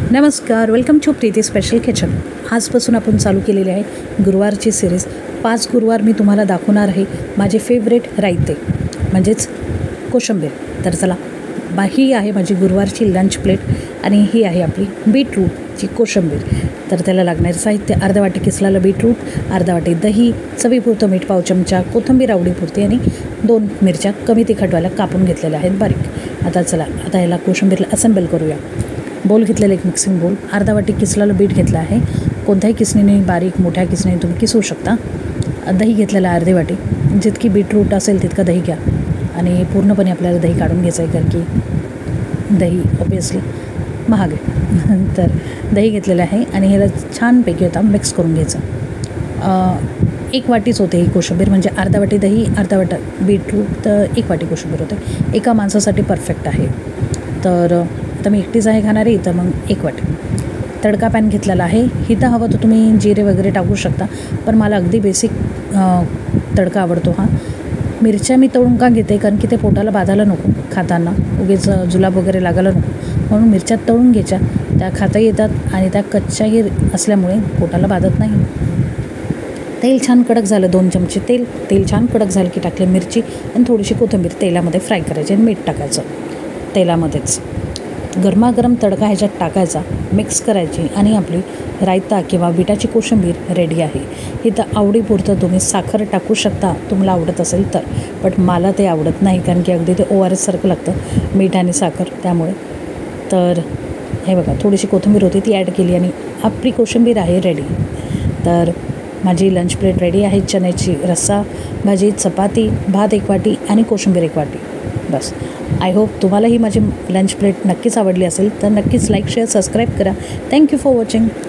नमस्कार, welcome to Preeti special kitchen. आजपासून आपण चालू केलेली आहे गुरुवारची सिरीज। 5 गुरुवार मी तुम्हाला दाखवणार आहे माझे फेवरेट रायते म्हणजेच कोशिंबीर। तर चला, ही आहे माझी गुरुवारची लंच प्लेट आणि ही आहे आपली बीटरूटची कोशिंबीर। तर त्याला लागणारे साहित्य: अर्धा वाटी किसलेलं बीटरूट, अर्धा वाटी दही, चवीपुरतं मीठ, पाव चमचा कोथिंबीर आवडीपुरती आणि 2 मिरच्या कमी तिखटवाल्या कापून घेतलेल्या आहेत बारीक। आता चला, आता याला कोशिंबीरला असेंबल करूया। बोल घेतलेलं एक मिक्सिंग बोल, अर्धा वाटी किसलेलं बीट घेतलं आहे। कोणत्याही किसणीने, बारीक मोठ्या किसणीने तुम्ही किसू शकता। दही घेतलेलं अर्धी वाटी, जितकी बीटरूट असेल तितकं दही घ्या आणि पूर्णपणे आपल्याला दही काढून घ्यायचं आहे, कारण की दही ऑब्वियसली महाग आहे। तर दही घेतलेलं आहे आणि ह्याला छानपैकी आता मिक्स करून घ्यायचं। 1 वाटीच होते ही कोशिंबीर, म्हणजे अर्धा वाटी दही, अर्धा वाटा बीटरूट, तर 1 वाटी कोशिंबीर होते। एका माणसासाठी परफेक्ट आहे। तर आता मी एकटीच आहे खाणारी, तर मग 1 वाटी। तडका पॅन घेतलेला आहे। इथं हवं तर तुम्ही जिरे वगैरे टाकू शकता, पण मला अगदी बेसिक तडका आवडतो हा। मिरच्या मी तळून का घेते, कारण की ते पोटाला बाधायला नको, खाताना उगीच जुलाब वगैरे लागायला नको, म्हणून मिरच्या तळून घ्यायच्या, त्या खाता येतात आणि त्या कच्च्याही असल्यामुळे पोटाला बाधत नाही। तेल छान कडक झालं, 2 चमचे तेल छान कडक झालं की टाकले मिरची आणि थोडीशी कोथिंबीर तेलामध्ये फ्राय करायची आणि मीठ टाकायचं तेलामध्येच। गरमागरम तडका ह्याच्यात टाकायचा, मिक्स करायची आणि आपली रायता किंवा बिटाची कोशिंबीर रेडी आहे। इथं आवडीपुरतं तुम्ही साखर टाकू शकता, तुम्हाला आवडत असेल तर, बट मला ते आवडत नाही, कारण की अगदी ते ORS सारखं लागतं मीठ आणि साखर, त्यामुळे। तर हे बघा, थोडीशी कोथिंबीर होती ती ॲड केली आणि आपली कोशिंबीर आहे रेडी। तर माझी लंच प्लेट रेडी आहे। चण्याची रस्सा, भाजी, चपाती, भात 1 वाटी आणि कोशिंबीर 1 वाटी, बस। आय होप तुम्हालाही माझी लंच प्लेट नक्कीच आवडली असेल, तर नक्कीच लाईक, शेअर, सबस्क्राईब करा। Thank you for watching.